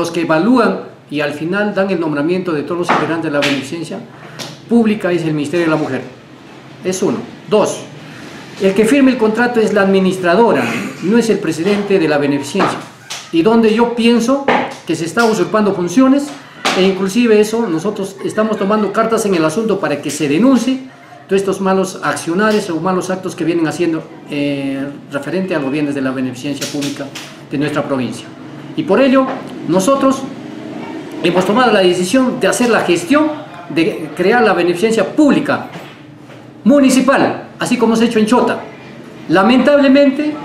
los que evalúan y al final dan el nombramiento de todos los integrantes de la beneficencia pública es el Ministerio de la Mujer. Es uno. Dos, el que firme el contrato es la administradora, no es el presidente de la beneficencia. Y donde yo pienso que se está usurpando funciones, e inclusive eso, nosotros estamos tomando cartas en el asunto para que se denuncie todos estos malos accionarios o malos actos que vienen haciendo referente a los bienes de la beneficencia pública de nuestra provincia. Y por ello, nosotros hemos tomado la decisión de hacer la gestión de crear la beneficencia pública municipal, así como se ha hecho en Chota. Lamentablemente,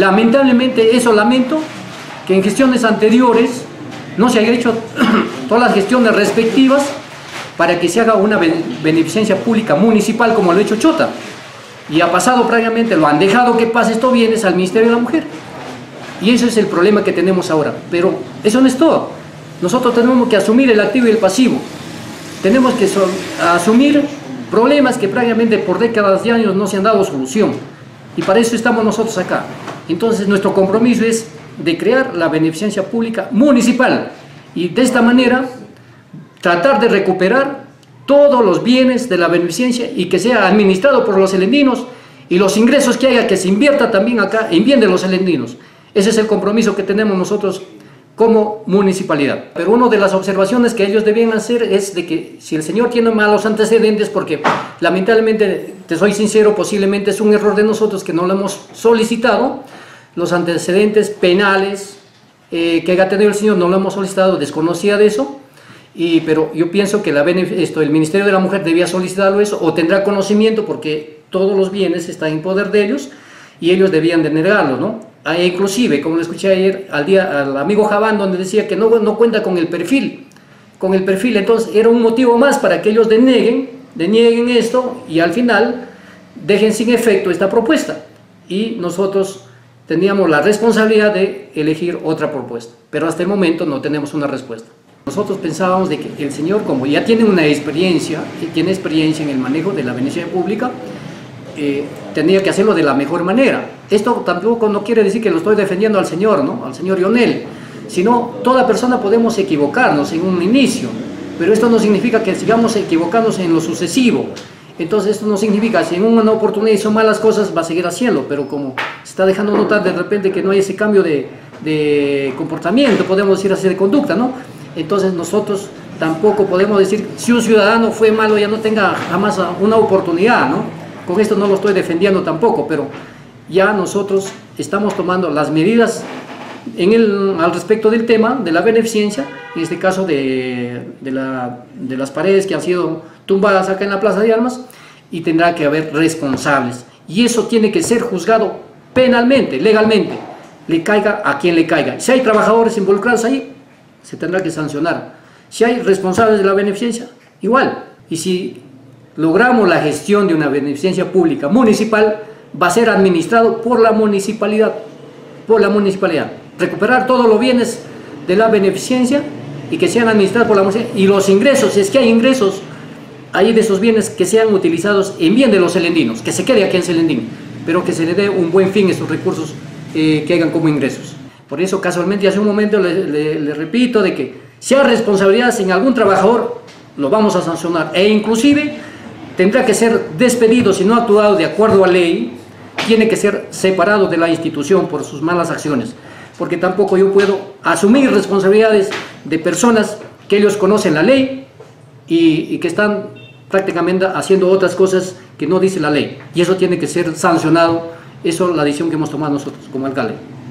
eso lamento, que en gestiones anteriores no se hayan hecho todas las gestiones respectivas para que se haga una beneficencia pública municipal como lo ha hecho Chota. Y ha pasado prácticamente, lo han dejado que pase estos bienes al Ministerio de la Mujer. Y eso es el problema que tenemos ahora. Pero eso no es todo. Nosotros tenemos que asumir el activo y el pasivo. Tenemos que asumir problemas que prácticamente por décadas de años no se han dado solución. Y para eso estamos nosotros acá. Entonces nuestro compromiso es de crear la beneficencia pública municipal. Y de esta manera tratar de recuperar todos los bienes de la beneficencia y que sea administrado por los selendinos y los ingresos que haya que se invierta también acá en bien de los selendinos. Ese es el compromiso que tenemos nosotros como municipalidad. Pero una de las observaciones que ellos debían hacer es de que si el señor tiene malos antecedentes, porque lamentablemente, te soy sincero, posiblemente es un error de nosotros que no lo hemos solicitado, los antecedentes penales que haya tenido el señor no lo hemos solicitado, desconocía de eso, pero yo pienso que el Ministerio de la Mujer debía solicitarlo eso, o tendrá conocimiento porque todos los bienes están en poder de ellos y ellos debían de negarlo, ¿no? Inclusive, como lo escuché ayer al amigo Javán, donde decía que no cuenta con el perfil, entonces era un motivo más para que ellos denieguen esto y al final dejen sin efecto esta propuesta. Y nosotros teníamos la responsabilidad de elegir otra propuesta, pero hasta el momento no tenemos una respuesta. Nosotros pensábamos de que el señor, como ya tiene experiencia en el manejo de la beneficencia pública, tenía que hacerlo de la mejor manera. Esto tampoco no quiere decir que lo estoy defendiendo al señor, ¿no? Al señor Ionel, sino toda persona podemos equivocarnos en un inicio, pero esto no significa que sigamos equivocándose en lo sucesivo. Entonces esto no significa, si en una oportunidad hizo malas cosas, va a seguir haciendo, pero como se está dejando notar de repente que no hay ese cambio de comportamiento, podemos decir así, de conducta, ¿no? Entonces nosotros tampoco podemos decir, si un ciudadano fue malo ya no tenga jamás una oportunidad, ¿no? Con esto no lo estoy defendiendo tampoco, pero ya nosotros estamos tomando las medidas al respecto del tema de la beneficencia, en este caso de las paredes que han sido tumbadas acá en la Plaza de Armas, y tendrá que haber responsables. Y eso tiene que ser juzgado penalmente, legalmente, le caiga a quien le caiga. Si hay trabajadores involucrados ahí, se tendrá que sancionar. Si hay responsables de la beneficencia, igual. Y si logramos la gestión de una beneficencia pública municipal, va a ser administrado por la municipalidad. Recuperar todos los bienes de la beneficencia y que sean administrados por la municipalidad. Y los ingresos, si es que hay ingresos ahí de esos bienes, que sean utilizados en bien de los selendinos, que se quede aquí en Selendín, pero que se le dé un buen fin a esos recursos que hagan como ingresos. Por eso, casualmente, hace un momento le repito de que si hay responsabilidades en algún trabajador, lo vamos a sancionar, e inclusive tendrá que ser despedido si no ha actuado de acuerdo a ley, tiene que ser separado de la institución por sus malas acciones, porque tampoco yo puedo asumir responsabilidades de personas que ellos conocen la ley y que están prácticamente haciendo otras cosas que no dice la ley, y eso tiene que ser sancionado. Eso es la decisión que hemos tomado nosotros como alcalde.